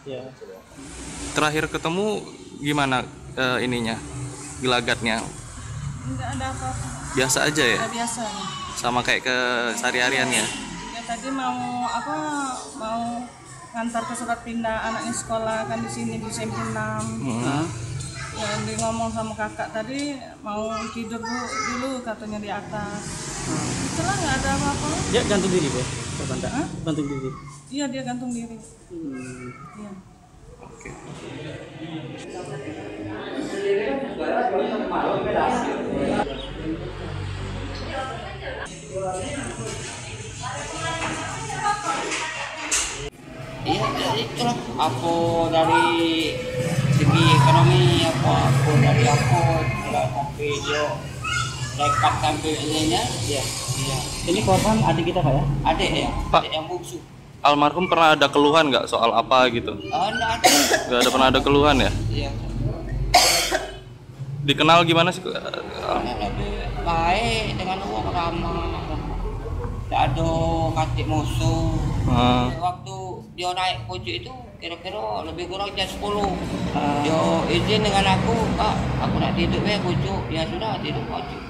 Ya. Terakhir ketemu gimana ininya, gelagatnya? Enggak ada apa-apa. Biasa aja ya? Ya biasa. Sama kayak ke sehari-harian ya? Ya tadi mau apa? Mau ngantar ke surat pindah anaknya sekolah kan di sini di SMP 6. Hmm. Ya, dia ngomong sama kakak tadi mau tidur dulu katanya di atas. Itulah nggak ada apa-apa. Dia gantung diri, Bu. Banda. Hah? Gantung diri. Iya dia gantung diri. Iya. Oke. Iya, jadi itulah aku dari segi ekonomi aku dari aku sampai dia nekat sampai ininya. Iya. Iya, Ini korban adik kita, Pak ya? adik ya, Pak. adik yang bungsu. Almarhum pernah ada keluhan nggak soal apa gitu? Enggak ada. Nggak ada, pernah ada keluhan ya? Iya, Dikenal gimana sih? lebih baik dengan uang ramah. Tidak ada katik musuh. Ah. Waktu dia naik pojok itu kira-kira lebih kurang jam 10. Dia izin dengan aku, Kak, aku nak tidur pojok. Ya sudah tidur pojok.